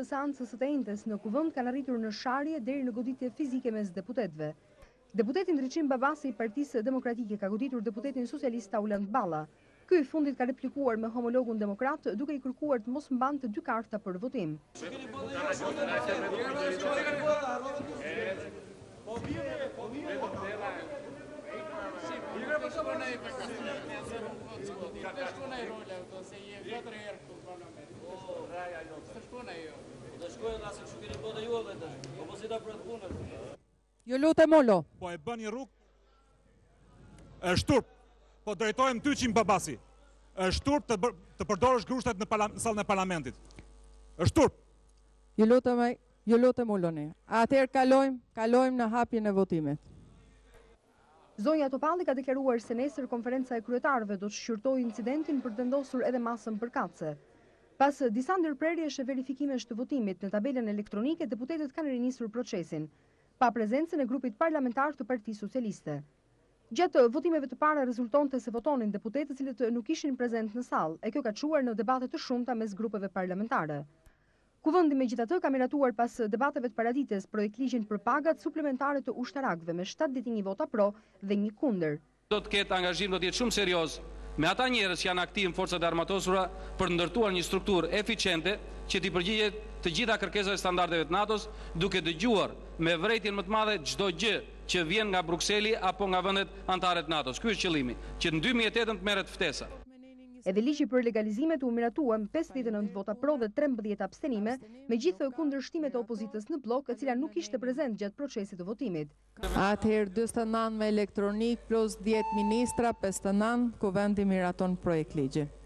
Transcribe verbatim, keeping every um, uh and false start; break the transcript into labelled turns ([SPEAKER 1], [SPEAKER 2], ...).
[SPEAKER 1] të seancës së të njëjtës në kuvend kanë arritur në sharje deri në goditje fizike mes deputetëve. Deputeti Ndriçim Babasi i Partisë Demokratike ka goditur deputetin socialist Taulant Balla. Ky i fundit ka replikuar me homologun demokrat duke i kërkuar të mos mbante dy karta për votim.
[SPEAKER 2] Ju lutem Molo.
[SPEAKER 3] Po e bën një rrugë e shturp. Po drejtojmë ty Qim Babasi. Është turp të, të përdorësh grushtat në, në sallën e parlamentit. Është turp.
[SPEAKER 2] Ju lutem, ju lutem uloni. Atëherë kalojmë, kalojmë në hapjen e votimit.
[SPEAKER 1] Zonja Topalli ka deklaruar se nesër konferenca e kryetarëve do të shqyrtojë incidentin për të vendosur edhe masën përkatëse. Pas disa ndërprerjesh e verifikimesh të votimit në tabelën elektronike, deputetët kanë rinisur procesin, pa prezencën e grupit parlamentar të Partisë Socialiste. Gjatë votimeve të para rezultonte se votonin deputetët cilët nuk ishin prezent në sallë, e kjo ka çuar në debate të shumta mes grupeve parlamentare. Kuvendi megjithatë ka miratuar pas debateve të paradites projekt ligjin për pagat suplementare të ushtarakëve me shtatë deti një vota pro dhe një kundër.
[SPEAKER 4] Do të ketë angazhim, do të jetë shumë serioz me ata njerëz që janë aktiv në forcat e armatosura për të ndërtuar një strukturë eficiente që t'i përgjigjet të gjitha kërkesave standardeve të NATO-s, duke dëgjuar me vërejtjen më të madhe çdo gjë që vjen nga Brukseli apo nga vendet anëtare të NATO-s. Ky është qëllimi, që në dy mijë e tetë të merret ftesa.
[SPEAKER 1] Edhe ligji për legalizimet u miratua me pesëdhjetë e nëntë vota pro dhe trembëdhjetë abstenime, me gjithë kundërshtimet e opozitës në blok, e cila nuk ishte prezent gjatë procesit të votimit.
[SPEAKER 2] Atëherë dyzet e nëntë me elektronik plus dhjetë ministra, pesëdhjetë e nëntë, kuvendi miraton projekt ligji.